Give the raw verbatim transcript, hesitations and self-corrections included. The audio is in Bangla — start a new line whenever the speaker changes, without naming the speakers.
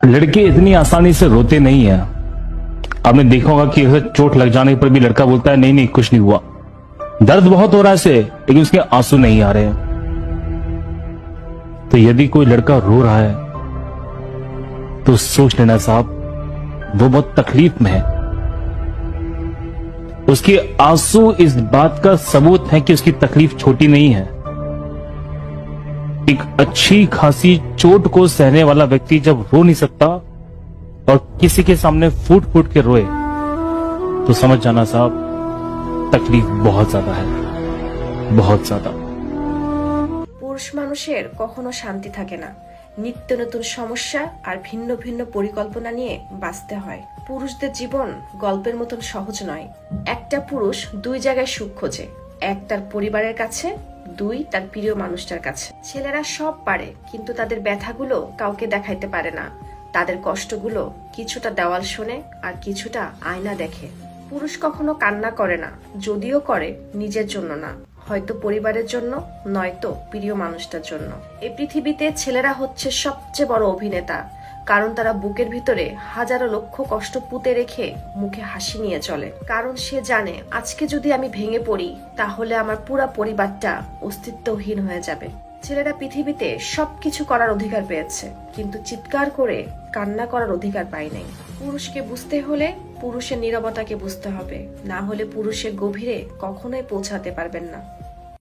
लड़के इतनी आसानी से रोते नहीं है। आपने देखा होगा कि अगर चोट लग जाने पर भी लड़का बोलता है नहीं नहीं कुछ नहीं हुआ, दर्द बहुत हो रहा है से, लेकिन उसके आंसू नहीं आ रहे हैं। तो यदि कोई लड़का रो रहा है तो सोच लेना साहब वो बहुत तकलीफ में है। उसके आंसू इस बात का सबूत है कि उसकी तकलीफ छोटी नहीं है। एक अच्छी खासी चोट को सहने वाला व्यक्ति जब रो नहीं सकता और किसी के सामने फूट फूट के रोए तो समझ जाना साहब तकलीफ बहुत ज्यादा है, बहुत ज्यादा।
পুরুষ মানুষের কখনো শান্তি থাকে না, নিত্য নতুন সমস্যা আর ভিন্ন ভিন্ন পরিকল্পনা নিয়ে বাঁচতে হয়। পুরুষদের জীবন গল্পের মতন সহজ নয়। একটা পুরুষ দুই জায়গায় সুখ খোঁজে, এক তার পরিবারের কাছে, দুই তার প্রিয় মানুষটার কাছে। ছেলেরা সব পারে কিন্তু তাদের ব্যথাগুলো কাউকে দেখাইতে পারে না। তাদের কষ্টগুলো কিছুটা দেওয়াল শোনে আর কিছুটা আয়না দেখে। পুরুষ কখনো কান্না করে না, যদিও করে নিজের জন্য না, হয়তো পরিবারের জন্য, নয়তো প্রিয় মানুষটার জন্য। এই পৃথিবীতে ছেলেরা হচ্ছে সবচেয়ে বড় অভিনেতা, কারণ তারা বুকের ভিতরে হাজারো লক্ষ কষ্ট পুঁতে রেখে মুখে হাসি নিয়ে চলে। কারণ সে জানে আজকে যদি আমি ভেঙে পড়ি তাহলে আমার পুরো পরিবারটা অস্তিত্বহীন হয়ে যাবে। ছেলেরা পৃথিবীতে সবকিছু করার অধিকার পেয়েছে, কিন্তু চিৎকার করে কান্না করার অধিকার পায় নাই। পুরুষকে বুঝতে হলে পুরুষের নীরবতাকে বুঝতে হবে, না হলে পুরুষের গভীরে কখনোই পৌঁছাতে পারবেন না।